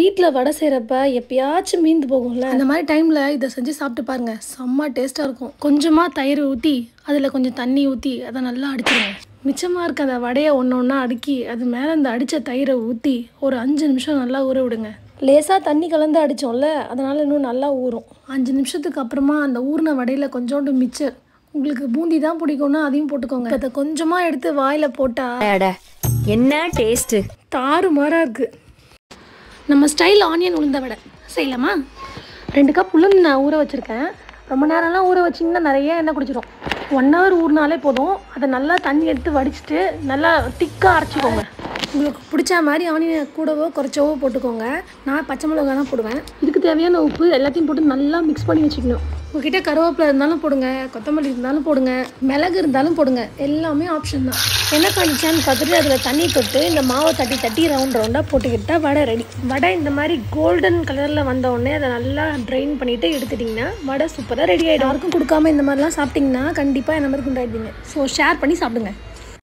வீட்டில் வடை செய்கிறப்ப எப்பயாச்சும் மீந்து போகும்ல, அந்த மாதிரி டைமில் இதை செஞ்சு சாப்பிட்டு பாருங்கள். செம்ம டேஸ்ட்டாக இருக்கும். கொஞ்சமாக தயிர் ஊற்றி அதில் கொஞ்சம் தண்ணி ஊற்றி அதை நல்லா அடிச்சிடுங்க. மிச்சமாக இருக்க அந்த வடையை ஒன்று ஒன்றா அடுக்கி அது மேலே அந்த அடித்த தயிரை ஊற்றி ஒரு 5 நிமிஷம் நல்லா ஊற விடுங்க. லேசாக தண்ணி கலந்து அடித்தோம்ல, அதனால் இன்னும் நல்லா ஊறும். 5 நிமிஷத்துக்கு அப்புறமா அந்த ஊறின வடையில் கொஞ்சோண்டு மிச்சர், உங்களுக்கு பூந்தி தான் பிடிக்கும்னா அதையும் போட்டுக்கோங்க. அதை கொஞ்சமாக எடுத்து வாயில் போட்டால் என்ன டேஸ்ட்டு தாறுமாறாக இருக்குது. நம்ம ஸ்டைல் ஆனியன் உளுந்த வடை செய்யலாமா? 2 கப் உளுந்து நான் ஊற வச்சுருக்கேன். ரொம்ப நேரம்லாம் ஊற வச்சிங்கன்னா நிறைய எண்ணெய் குடிச்சிடும். 1 hour ஊறினாலே போதும். அதை நல்லா தண்ணி எடுத்து வடிச்சிட்டு நல்லா திக்காக அரைச்சிக்கோங்க. உங்களுக்கு பிடிச்ச மாதிரி ஆனியனை கூடவோ குறைச்சவோ போட்டுக்கோங்க. நான் பச்சை மிளகா தான் போடுவேன். இதுக்கு தேவையான உப்பு எல்லாத்தையும் போட்டு நல்லா மிக்ஸ் பண்ணி வச்சுக்கணும். உங்ககிட்ட கருவேப்பிலை இருந்தாலும் போடுங்க, கொத்தமல்லி இருந்தாலும் போடுங்க, மிளகு இருந்தாலும் போடுங்க. எல்லாமே ஆப்ஷன் தான். என்ன காய்ச்சான்னு பார்த்துட்டு அதில் தண்ணி தொட்டு இந்த மாவை தட்டி தட்டி ரவுண்டாக போட்டுக்கிட்டால் வடை ரெடி. வடை இந்த மாதிரி கோல்டன் கலரில் வந்தோடனே அதை நல்லா ட்ரைன் பண்ணிவிட்டு எடுத்துட்டிங்கன்னா வடை சூப்பராக ரெடி ஆகிடும். யாருக்கும் கொடுக்காம இந்த மாதிரிலாம் சாப்பிட்டிங்கன்னா கண்டிப்பாக என்ன மாதிரி குண்டாயிடுவீங்க. ஸோ ஷேர் பண்ணி சாப்பிடுங்க.